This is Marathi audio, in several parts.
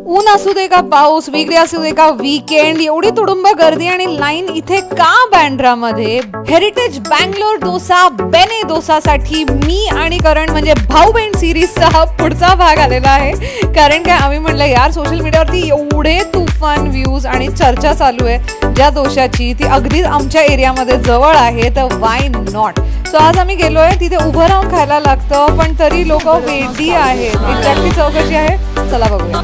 ऊन असू दे का पाऊस, वीकडे असू दे का वीकेंड, एवढी तुडुंब गर्दी आणि लाईन इथे का बँड्रामध्ये? हेरिटेज बँगलोर डोसा बेने डोसासाठी मी आणि करण म्हणजे भाऊ बहीण सिरीजचा हा पुढचा भाग आलेला आहे. कारण काय आम्ही म्हटलं यार सोशल मीडियावरती एवढे तुफान व्ह्यूज आणि चर्चा चालू आहे ज्या डोशाची, ती अगदी आमच्या एरियामध्ये जवळ आहे, तर वाय नॉट. सो आज आम्ही गेलोय, तिथे उभं राहून खायला लागतं पण तरी लोक वेडी आहेत. एक्झॅक्टली चव कशी आहे चला बघूया.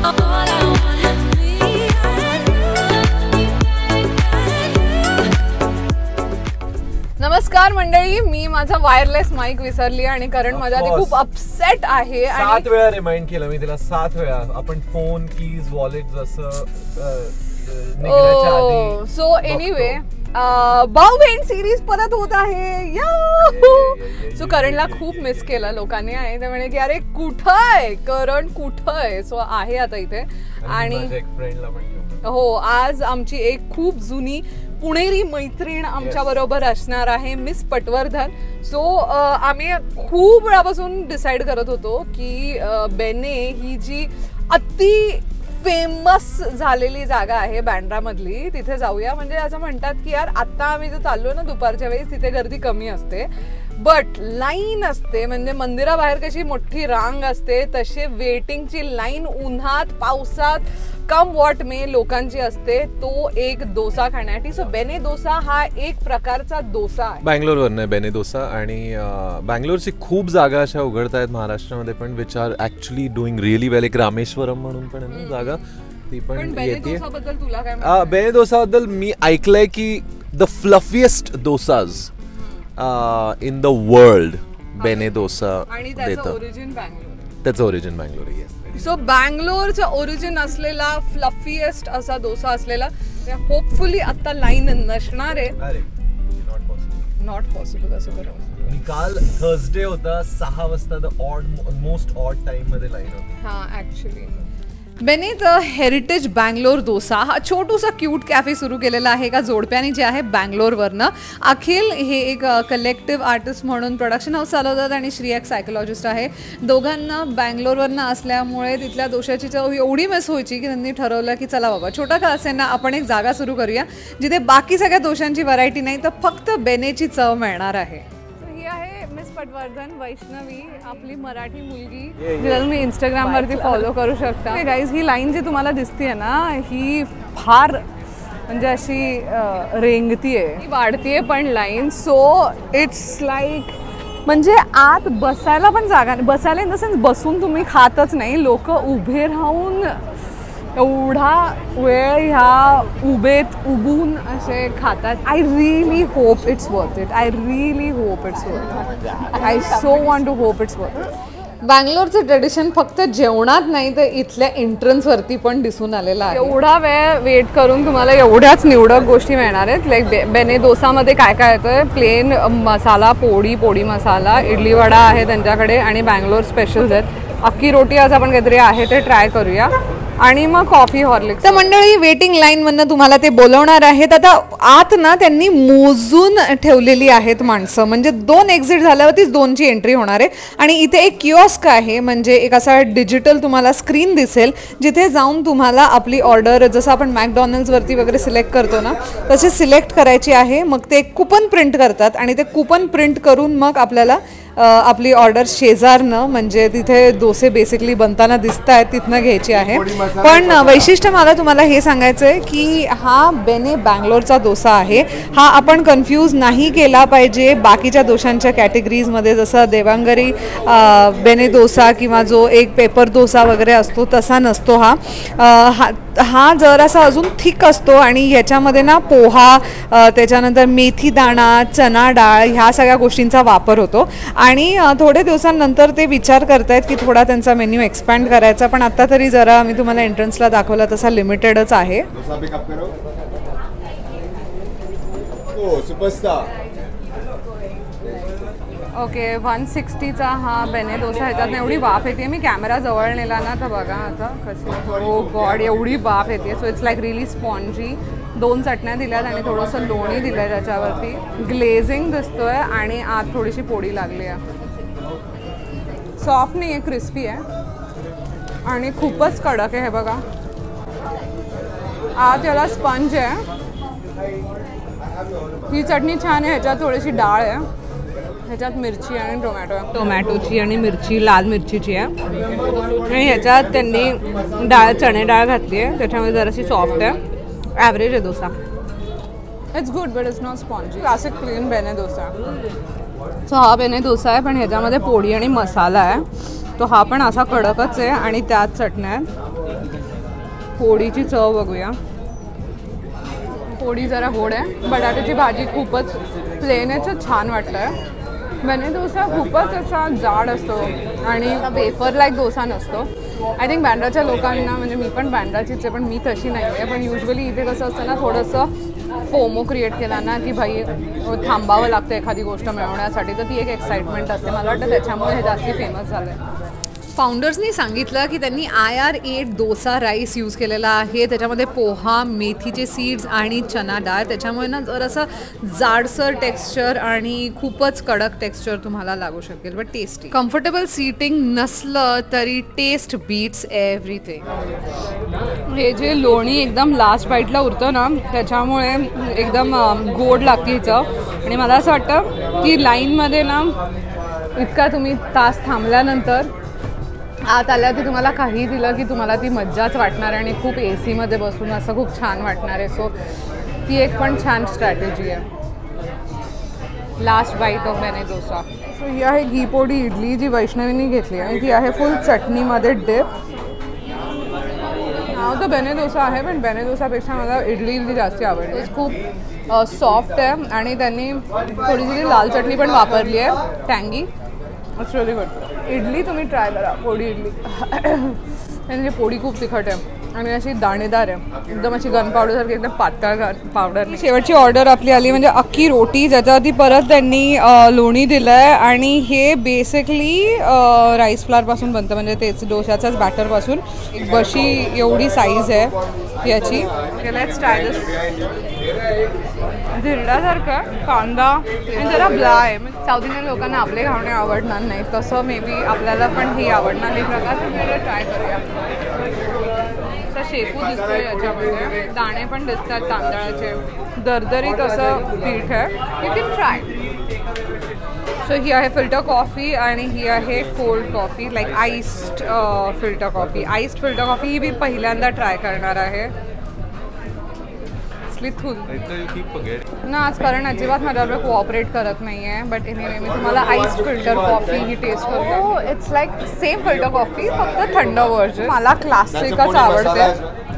नमस्कार मंडळी, मी माझा वायरलेस माईक विसरली आणि करण माझ्या आधी खूप अपसेट आहे. 7 वेळा रिमाइंड केलं मी तिला, 7 वेळा. आपण फोन, कीज, वॉलेट जसं निघण्याच्या आधी. सो एनिवे भाऊ बहीण सिरीज परत होत आहे. सो करणला खूप मिस केलं लोकांनी आहे, ते म्हणे की अरे कुठं आहे करण, कुठं आहे. सो आहे आता इथे. आणि हो, आज आमची एक खूप जुनी पुणेरी मैत्रीण आमच्या बरोबर असणार आहे, मिस पटवर्धन. सो आम्ही खूप वेळापासून डिसाईड करत होतो की बेने ही जी अति फेमस झालेली जागा आहे बँड्रामधली, तिथे जाऊया. म्हणजे असं म्हणतात की यार आता आम्ही जर चाललो ना दुपारच्या वेळेस, तिथे गर्दी कमी असते बट लाईन असते. म्हणजे मंदिराबाहेर कशी मोठी रांग असते तसे वेटिंगची लाईन उन्हात पावसात कम वॉट मे लोकांची असते, तो एक डोसा खाण्यासाठी. सो बेने डोसा हा एक प्रकारचा डोसा आहे. बँगलोरवरनं आहे बेने डोसा. आणि बँगलोरची खूप जागा अशा उघडत आहेत महाराष्ट्रामध्ये पण, which are actually doing really well. एक रामेश्वरम म्हणून पण आहे ना जागा, ती पण येते. बेने डोसाबद्दल मी ऐकलंय की the fluffiest dosas in the world Benne dosa देतं. त्याचं ओरिजिन बँगलोर आहे. सो बँगलोरचं ओरिजिन असलेला फ्लफीएस्ट असा डोसा असलेला, होपफुली आता लाईन नसणार आहे. नॉट पॉसिबल असं बरोबर. आणि काल थर्सडे होता, 6 वाजता द मोस्ट ऑड टाइम मध्ये लाईन होती. हा ऍक्च्युली बेने द हेरिटेज बँगलोर डोसा हा छोटूसा क्यूट कॅफे सुरू केलेला आहे एका जोडप्याने, जे आहे बँगलोरवरनं. अखिल हे एक कलेक्टिव्ह आर्टिस्ट म्हणून प्रोडक्शन हाऊस चालवतात आणि श्री एक सायकोलॉजिस्ट आहे. दोघांना बँगलोरवरनं असल्यामुळे तिथल्या डोशाची चव एवढी मिस व्हायची की त्यांनी ठरवलं की चला बाबा छोटा का असेल ना आपण एक जागा सुरू करूया जिथे बाकी सगळ्या डोशांची व्हरायटी नाही तर फक्त बेनेची चव मिळणार आहे. पटवर्धन वैष्णवी, आपली मराठी मुलगी जिला तुम्ही इंस्टाग्राम वरती फॉलो करू शकता. गाईज ही लाईन जी तुम्हाला दिसतीये ना, ही फार म्हणजे अशी रेंगतीये, वाढतीये पण लाईन. सो इट्स लाईक म्हणजे आत बसायला पण जागा नाही. बसायला इन द सेन्स बसून तुम्ही खातच नाही, लोक उभे राहून एवढा वेळ ह्या उबून असे खातात. I really hope it's worth it. I really hope it's worth it. I so want to hope it's worth it. बँगलोरचं ट्रेडिशन फक्त जेवणात नाही तर इथल्या एंट्रन्सवरती पण दिसून आलेला आहे. एवढा वेळ वेट करून तुम्हाला एवढ्याच निवडक गोष्टी मिळणार आहेत. लाईक बेने डोसामध्ये काय काय येतं, प्लेन मसाला पोडी मसाला, इडली वडा आहे त्यांच्याकडे आणि बँगलोर स्पेशल्स आहेत. अख्खी रोटी आज आपण काहीतरी आहे ते ट्राय करूया आणि मग कॉफी हॉर्लिक्स. तर मंडळी वेटिंग लाईन मधनं तुम्हाला ते बोलवणार आहेत. आता आत ना त्यांनी मोजून ठेवलेली आहेत माणसं, म्हणजे 2 एक्झिट झाल्यावरतीच 2ची एंट्री होणार आहे. आणि इथे एक किओस्क आहे, म्हणजे एक असा डिजिटल तुम्हाला स्क्रीन दिसेल जिथे जाऊन तुम्हाला आपली ऑर्डर जसं आपण मॅकडॉनल्ड्सवरती वगैरे सिलेक्ट करतो ना तसे सिलेक्ट करायची आहे. मग ते कूपन प्रिंट करतात आणि ते कूपन प्रिंट करून मग आपल्याला आपली ऑर्डर शेजारनं, म्हणजे तिथे डोसे बेसिकली बनताना दिसत आहेत तिथनं घ्यायची आहे. पण वैशिष्ट्य मला तुम्हाला हे सांगायचं आहे की हा बेने बँगलोरचा डोसा आहे. हा आपण कन्फ्यूज नाही केला पाहिजे बाकीच्या डोशांच्या कॅटेगरीजमध्ये, जसं देवांगरी बेने डोसा किंवा जो एक पेपर डोसा वगैरे असतो तसा नसतो हा जरासा अजून थिक असतो. आणि ह्याच्यामध्ये ना पोहा, त्याच्यानंतर मेथी दाणा, चना डाळ ह्या सगळ्या गोष्टींचा वापर होतो. आणि थोडे दिवसांनंतर ते विचार करतायत की थोडा त्यांचा मेन्यू एक्सपॅन्ड करायचा, पण आता तरी जरा मी तुम्हाला एंट्रन्सला दाखवला तसा लिमिटेडच आहे. ओके 160चा हा बेने डोसा. ह्याच्यात एवढी वाफ येते, मी कॅमेरा जवळ नेला ना तर बघा आता कशी, ओ गॉड एवढी वाफ येते. So it's like really spongy. 2 चटण्या दिल्यात आणि थोडंसं लोणी दिलं आहे त्याच्यावरती. ग्लेझिंग दिसतोय आणि आत थोडीशी पोळी लागली आहे. सॉफ्ट नाही आहे, क्रिस्पी आहे आणि खूपच कडक आहे. हे बघा आत याला स्पंज आहे. ही चटणी छान आहे. ह्याच्यात थोडीशी डाळ आहे. ह्याच्यात मिरची आणि टोमॅटो आहे. टोमॅटोची आणि मिरची लाल मिरचीची आहे. आणि ह्याच्यात त्यांनी चणे डाळ घातली आहे. त्याच्यामुळे जराशी सॉफ्ट आहे. ॲव्हरेज आहे dosa. It's good but it's not spongy. Classic plain Benne dosa. So हा बेने डोसा आहे, पण ह्याच्यामध्ये पोळी आणि मसाला आहे. तो हा पण असा कडकच आहे आणि त्यात चटण्या आहेत. पोळीची चव बघूया. पोळी जरा गोड आहे. बटाट्याची भाजी खूपच प्लेन आहे, छान वाटतं आहे. बेने डोसा खूपच असा जाड असतो आणि वेफर लाईक डोसा नसतो. आय थिंक बँड्राच्या लोकांना, म्हणजे मी पण बँड्राचीच आहे पण मी तशी नाही आहे, पण युजली इथे कसं असतं ना, थोडंसं फोमो क्रिएट केला ना की भाई थांबावं लागतं एखादी गोष्ट मिळवण्यासाठी, तर ती एक एक्साइटमेंट असते. मला वाटतं त्याच्यामुळे हे जास्ती फेमस झालं आहे. फाउंडर्सनी सांगितलं की त्यांनी IR8 डोसा राईस यूज केलेला आहे. त्याच्यामध्ये पोहा, मेथीचे सीड्स आणि चना डाळ. त्याच्यामुळे ना जरासं जाडसर टेक्स्चर आणि खूपच कडक टेक्स्चर तुम्हाला लागू शकेल, बट टेस्टी. कम्फर्टेबल सीटिंग नसलं तरी टेस्ट बीट्स एव्हरीथिंग. हे जे लोणी एकदम लास्ट बाईटला उरतं ना, त्याच्यामुळे एकदम गोड लागते हिचं. आणि मला असं वाटतं की लाईनमध्ये ना इतका तुम्ही तास थांबल्यानंतर आत आल्यावरती तुम्हाला काही दिलं की तुम्हाला ती मज्जाच वाटणार आणि खूप AC मध्ये बसून असं खूप छान वाटणार आहे. सो ती एक पण छान स्ट्रॅटेजी आहे. लास्ट बाईट ऑफ बेने डोसा. सो ही आहे घी पोळी इडली जी वैष्णवीने घेतली आणि ती आहे फुल चटणीमध्ये डिप. नाव तर बेने डोसा आहे, पण बेने डोसापेक्षा मला इडली जास्त आवडते. खूप सॉफ्ट आहे आणि त्यांनी थोडीशी लाल चटणी पण वापरली आहे, टँगी. It's really good. इडली तुम्ही ट्राय करा, पोळी इडली. म्हणजे पोळी खूप तिखट आहे आणि अशी दाणेदार आहे, एकदम अशी गन पावडरसारखी एकदम पातळ पावडर. शेवटची ऑर्डर आपली आली म्हणजे अख्खी रोटी, ज्याच्यावरती परत त्यांनी लोणी दिलं आहे. आणि हे बेसिकली राईस फ्लावरपासून बनतं, म्हणजे तेच डोशाच्याच बॅटरपासून. एक बशी एवढी साईज आहे याची. लेट्स ट्राय दिस. धिरड्यासारखं कांदा आणि जरा ब्ला आहे. साऊथ इंडियन लोकांना आपले खाणे आवडणार नाही, तसं मे बी आपल्याला पण हे आवडणार नाही. प्रकार ट्राय करूया. तर शेपू दिसतोय याच्यामध्ये, दाणे पण दिसतात तांदळाचे, दरदरीत असं पीठ आहे. You can try. सो ही आहे फिल्टर कॉफी आणि ही आहे cold coffee, like iced filter coffee. Iced filter coffee ही मी पहिल्यांदा ट्राय करणार आहे. ना आज कारण अजिबात माझ्याबरोबर कोऑपरेट करत नाही आहे, बट एनिवे मी तुम्हाला आईस्ड फिल्टर कॉफी ही टेस्ट करते. It's like same filter coffee, फक्त थंड व्हर्जन. मला क्लासिकच आवडते.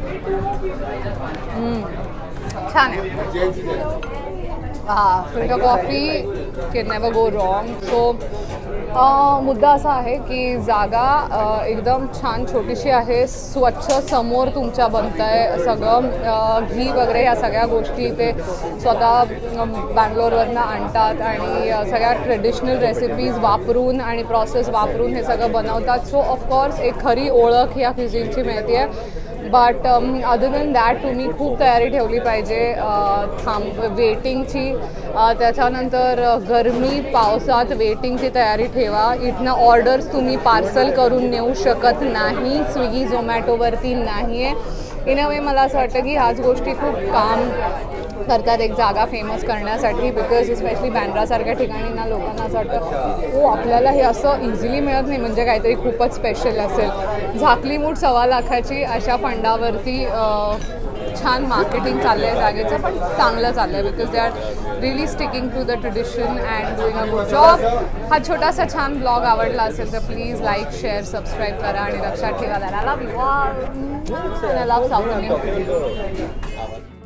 छान आहे. Filter coffee can never go wrong. So मुद्दा असा आहे की जागा एकदम छान छोटीशी आहे, स्वच्छ समोर तुमच्या बनत आहे सगळं. घी वगैरे ह्या सगळ्या गोष्टी ते स्वतः बँगलोरवरनं आणतात आणि सगळ्या ट्रेडिशनल रेसिपीज वापरून आणि प्रोसेस वापरून हे सगळं बनवतात. सो ऑफकोर्स एक खरी ओळख ह्या क्युझिनची मिळते आहे. बट अदर दॅन दॅट तुम्ही खूप तयारी ठेवली पाहिजे वेटिंगची. त्याच्यानंतर गरमी पावसात वेटिंगची तयारी ठेवा. इथनं ऑर्डर्स तुम्ही पार्सल करून नेऊ शकत नाही, स्विगी झोमॅटोवरती नाही आहे. इन अ वे मला असं वाटतं की ह्याच गोष्टी खूप काम करतात एक जागा फेमस करण्यासाठी. बिकॉज स्पेशली बँड्रासारख्या ठिकाणी ना लोकांना असं वाटतं हो आपल्याला हे असं इझिली मिळत नाही, म्हणजे काहीतरी खूपच स्पेशल असेल. झाकली मूठ 1.25 लाखाची अशा फंडावरती छान मार्केटिंग चाललं आहे जागेचं, पण चांगलं चाललं आहे because they are really sticking to the tradition and doing a good job. हा छोटासा छान ब्लॉग आवडला असेल तर प्लीज लाईक, शेअर, सबस्क्राईब करा आणि लक्षात ठेवा. I love you all. I love South Indian food.